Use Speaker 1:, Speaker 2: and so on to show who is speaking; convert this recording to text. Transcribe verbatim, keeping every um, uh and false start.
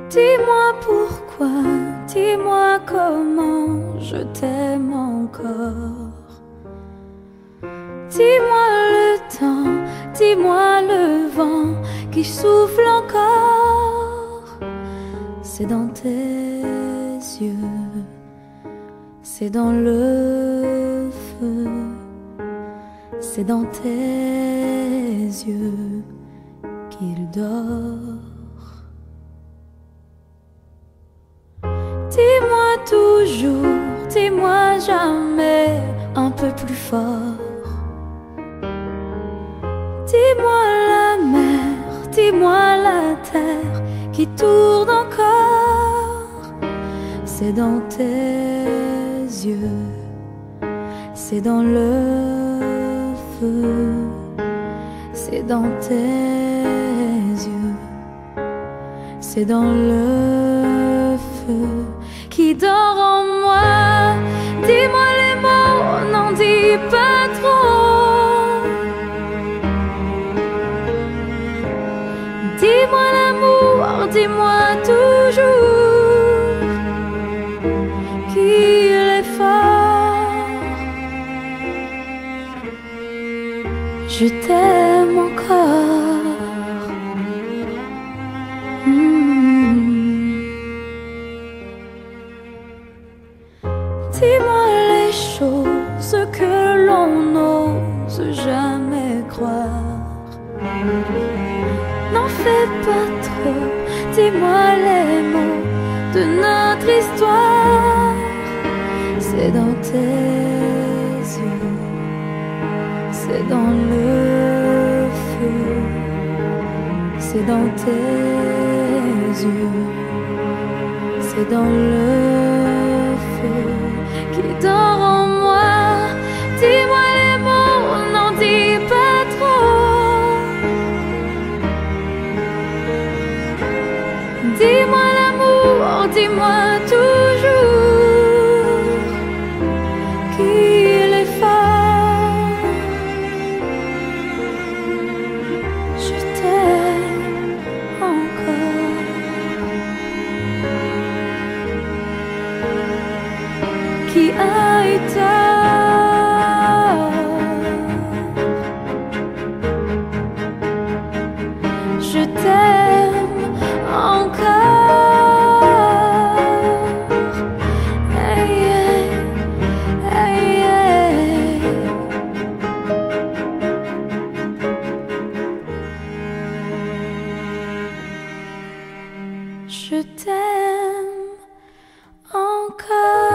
Speaker 1: Dis-moi pourquoi, dis-moi comment je t'aime encore. Dis-moi le temps, dis-moi le vent qui souffle encore. C'est dans tes yeux, c'est dans le feu, c'est dans tes yeux qu'il dort. Dis-moi toujours, dis-moi jamais, un peu plus fort. Dis-moi la mer, dis-moi la terre qui tourne encore. C'est dans tes yeux, c'est dans le feu, c'est dans tes yeux, c'est dans le feu qui dort en moi. Dis-moi les mots, n'en dis pas trop. Dis-moi l'amour, dis-moi toujours qu'il est fort. Je t'aime encore. Mmh. Dis-moi les choses que l'on n'ose jamais croire. N'en fais pas trop, dis-moi les mots de notre histoire. C'est dans tes yeux, c'est dans le feu, c'est dans tes yeux, c'est dans le feu qui dort en moi. Dis-moi les mots, n'en dis pas trop. Dis-moi l'amour, dis-moi toujours qu'il est fort. Je t'aime encore. Qui a eu tort? Je t'aime encore. Hey, hey, hey, hey. Je t'aime encore.